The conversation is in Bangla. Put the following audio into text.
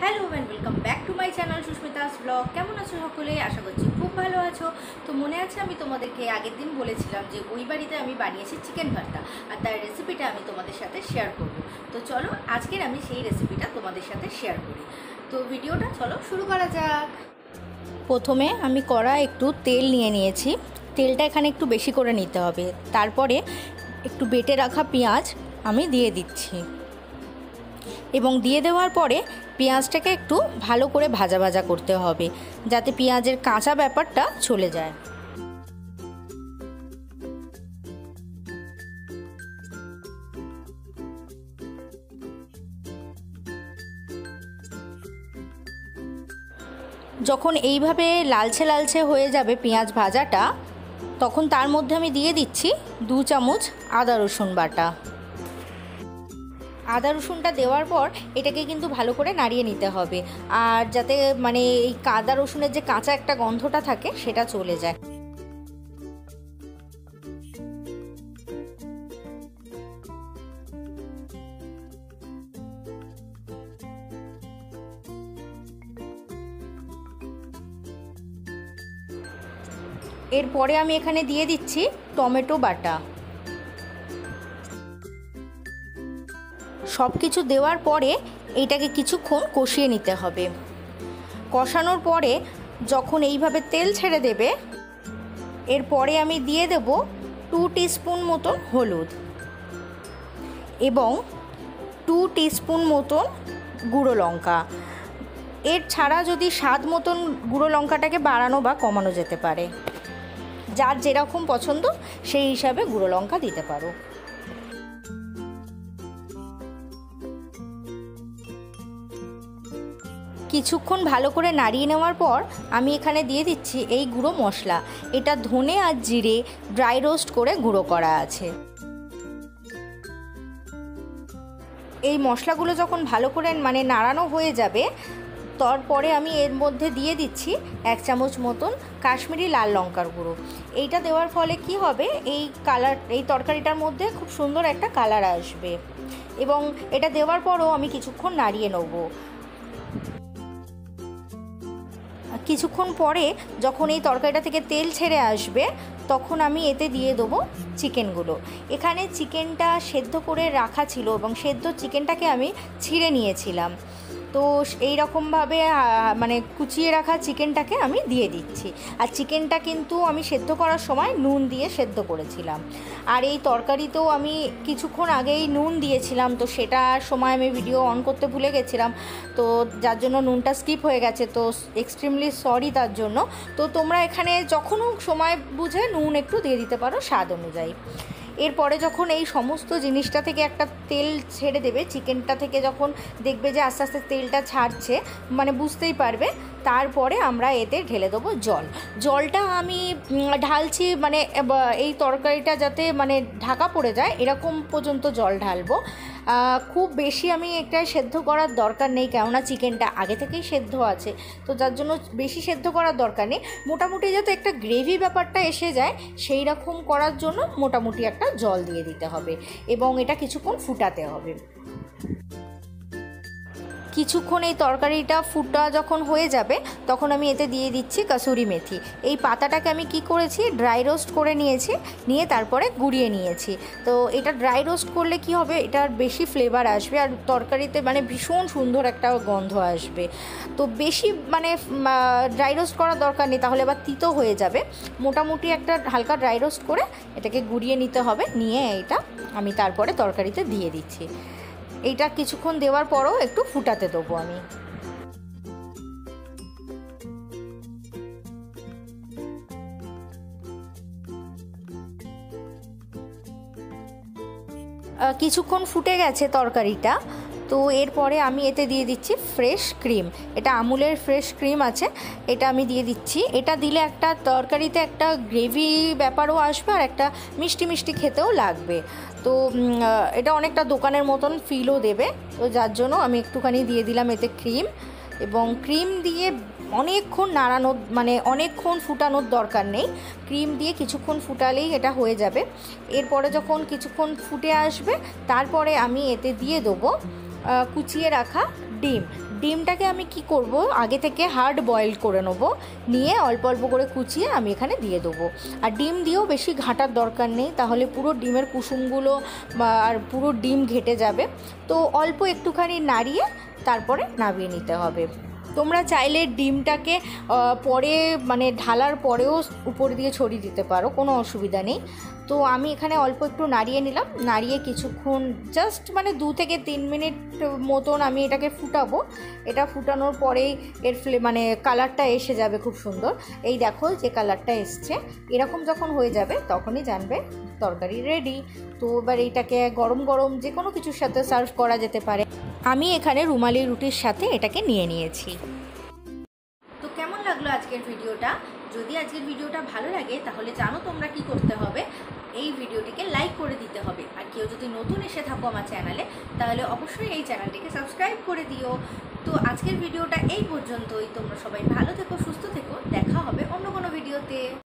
Hello and welcome back to my channel Sushmita's blog. কেমন আছো সকলে? আশা করছি খুব ভালো আছো। তো মনে আছে আমি তোমাদেরকে আগের দিন বলেছিলাম যে ওই বাড়িতে আমি বানিয়েছি চিকেন ভর্তা, আর তার রেসিপিটা আমি তোমাদের সাথে শেয়ার করব। তো চলো আজকের আমি সেই রেসিপিটা তোমাদের সাথে শেয়ার করি। তো ভিডিওটা চলো শুরু করা যাক। প্রথমে আমি কড়ায় একটু তেল নিয়ে নিয়েছি। তেলটা এখানে একটু বেশি করে নিতে হবে। তারপরে একটু বেটে রাখা পেঁয়াজ আমি দিয়ে দিচ্ছি এবং দিয়ে দেওয়ার পরে পেঁয়াজটাকে একটু ভালো করে ভাজা ভাজা করতে হবে, যাতে পেঁয়াজের কাঁচা ব্যাপারটা চলে যায়। যখন এইভাবে লালচে লালচে হয়ে যাবে পেঁয়াজ ভাজাটা, তখন তার মধ্যে আমি দিয়ে দিচ্ছি 2 চামচ আদা রসুন বাটা। আদা রসুনটা দেওয়ার পর এটাকে কিন্তু ভালো করে নাড়িয়ে নিতে হবে, আর যাতে মানে এই আদা রসুনের যে কাঁচা একটা গন্ধটা থাকে সেটা চলে যায়। এরপরে আমি এখানে দিয়ে দিচ্ছি টমেটো বাটা। সব কিছু দেওয়ার পরে এইটাকে কিছুক্ষণ কষিয়ে নিতে হবে। কষানোর পরে যখন এইভাবে তেল ছেড়ে দেবে, এরপরে আমি দিয়ে দেব 2 টিস্পুন মতন হলুদ এবং 2 টিস্পুন মতন গুঁড়ো লঙ্কা। এর ছাড়া যদি স্বাদ মতন গুঁড়ো লঙ্কাটাকে বাড়ানো বা কমানো যেতে পারে, যার যেরকম পছন্দ সেই হিসাবে গুঁড়ো লঙ্কা দিতে পারো। কিছুক্ষণ ভালো করে নাড়িয়ে নেওয়ার পর আমি এখানে দিয়ে দিচ্ছি এই গুঁড়ো মশলা। এটা ধনে আর জিরে ড্রাই রোস্ট করে গুঁড়ো করা আছে। এই মশলাগুলো যখন ভালো করে নাড়ানো হয়ে যাবে, তারপরে আমি এর মধ্যে দিয়ে দিচ্ছি 1 চামচ মতন কাশ্মীরি লাল লঙ্কার গুঁড়ো। এইটা দেওয়ার ফলে কি হবে, এই তরকারিটার মধ্যে খুব সুন্দর একটা কালার আসবে। এবং এটা দেওয়ার পরও আমি কিছুক্ষণ নাড়িয়ে নেব। কিছুক্ষণ পরে যখন এই তরকারিটা থেকে তেল ছেড়ে আসবে, তখন আমি এতে দিয়ে দেবো চিকেনগুলো। এখানে চিকেনটা সেদ্ধ করে রাখা ছিল এবং সেদ্ধ চিকেনটাকে আমি ছিঁড়ে নিয়েছিলাম। তো এই রকমভাবে কুচিয়ে রাখা চিকেনটাকে আমি দিয়ে দিচ্ছি। আর চিকেনটা কিন্তু আমি সেদ্ধ করার সময় নুন দিয়ে সেদ্ধ করেছিলাম। আর এই তরকারিতেও আমি কিছুক্ষণ আগেই নুন দিয়েছিলাম, তো সেটার সময় আমি ভিডিও অন করতে ভুলে গেছিলাম, তো যার জন্য নুনটা স্কিপ হয়ে গেছে। তো এক্সট্রিমলি সরি তার জন্য। তো তোমরা এখানে যখন সময় বুঝে নুন একটু দিয়ে দিতে পারো স্বাদ অনুযায়ী। এরপরে যখন এই সমস্ত জিনিসটা থেকে একটা তেল ছেড়ে দেবে, চিকেনটা থেকে যখন দেখবে যে আস্তে আস্তে তেলটা ছাড়ছে, বুঝতেই পারবে, তারপরে আমরা এতে ঢেলে দেবো জল। জলটা আমি ঢালছি এই তরকারিটা যাতে ঢাকা পড়ে যায় এরকম পর্যন্ত জল ঢালবো। খুব বেশি আমি এটা সেদ্ধ করার দরকার নেই, কেননা চিকেনটা আগে থেকেই সেদ্ধ আছে, তো যার জন্য বেশি সেদ্ধ করার দরকার নেই। মোটামুটি যাতে একটা গ্রেভি ব্যাপারটা এসে যায় সেই রকম করার জন্য মোটামুটি একটা জল দিয়ে দিতে হবে এবং এটা কিছুক্ষণ ফুটাতে হবে। কিছুক্ষণ এই তরকারিটা ফুটা যখন হয়ে যাবে, তখন আমি এতে দিয়ে দিচ্ছি কসুরি মেথি। এই পাতাটাকে আমি কি করেছি, ড্রাই রোস্ট করে নিয়েছি, নিয়ে তারপরে গুঁড়িয়ে নিয়েছি। তো এটা ড্রাই রোস্ট করলে কি হবে, এটার বেশি ফ্লেভার আসবে আর তরকারিতে ভীষণ সুন্দর একটা গন্ধ আসবে। তো বেশি ড্রাই রোস্ট করার দরকার নেই, তাহলে আবার তিতো হয়ে যাবে। মোটামুটি একটা হালকা ড্রাই রোস্ট করে এটাকে গুঁড়িয়ে নিতে হবে। নিয়ে এটা আমি তারপরে তরকারিতে দিয়ে দিচ্ছি। এইটা কিছুক্ষণ দেওয়ার পরও একটু ফুটাতে দেবো আমি। কিছুক্ষণ ফুটে গেছে তরকারিটা, তো এরপরে আমি এতে দিয়ে দিচ্ছি ফ্রেশ ক্রিম। এটা আমুলের ফ্রেশ ক্রিম আছে, এটা আমি দিয়ে দিচ্ছি। এটা দিলে একটা তরকারিতে একটা গ্রেভি ব্যাপারও আসবে আর একটা মিষ্টি মিষ্টি খেতেও লাগবে। তো এটা অনেকটা দোকানের মতন ফিলও দেবে, তো যার জন্য আমি একটুখানি দিয়ে দিলাম এতে ক্রিম। এবং ক্রিম দিয়ে অনেকক্ষণ নাড়ানোর অনেকক্ষণ ফুটানোর দরকার নেই, ক্রিম দিয়ে কিছুক্ষণ ফুটালেই এটা হয়ে যাবে। এরপরে যখন কিছুক্ষণ ফুটে আসবে, তারপরে আমি এতে দিয়ে দেবো কুচিয়ে রাখা ডিম। ডিমটাকে আমি কি করব, আগে থেকে হার্ড বয়েল করে নেব, নিয়ে অল্প অল্প করে কুচিয়ে আমি এখানে দিয়ে দেবো। আর ডিম দিয়েও বেশি ঘাঁটার দরকার নেই, তাহলে পুরো ডিমের কুসুমগুলো আর পুরো ডিম ঘেটে যাবে। তো অল্প একটুখানি নাড়িয়ে তারপরে নামিয়ে নিতে হবে। তোমরা চাইলে ডিমটাকে পরে মানে ঢালার পরেও উপর দিয়ে ছড়িয়ে দিতে পারো, কোনো অসুবিধা নেই। তো আমি এখানে অল্প একটু নাড়িয়ে নিলাম, নাড়িয়ে কিছুক্ষণ জাস্ট মানে 2 থেকে 3 মিনিট মতন আমি এটাকে ফুটাবো। এটা ফুটানোর পরেই এর মানে কালারটা এসে যাবে খুব সুন্দর। এই দেখো যে কালারটা এসছে, এরকম যখন হয়ে যাবে তখনই জানবে তরকারি রেডি। তো এবার এইটাকে গরম গরম যে কোনো কিছুর সাথে সার্ভ করা যেতে পারে। আমি এখানে রুমালি রুটির সাথে এটাকে নিয়ে নিয়েছি। তো কেমন লাগলো আজকের ভিডিওটা? যদি আজকের ভিডিওটা ভালো লাগে তাহলে জানো তোমরা কি করতে হবে, এই ভিডিওটিকে লাইক করে দিতে হবে। আর কেউ যদি নতুন এসে থাকো আমার চ্যানেলে, তাহলে অবশ্যই এই চ্যানেলটিকে সাবস্ক্রাইব করে দিও। তো আজকের ভিডিওটা এই পর্যন্তই। তোমরা সবাই ভালো থেকো, সুস্থ থেকো, দেখা হবে অন্য কোনো ভিডিওতে।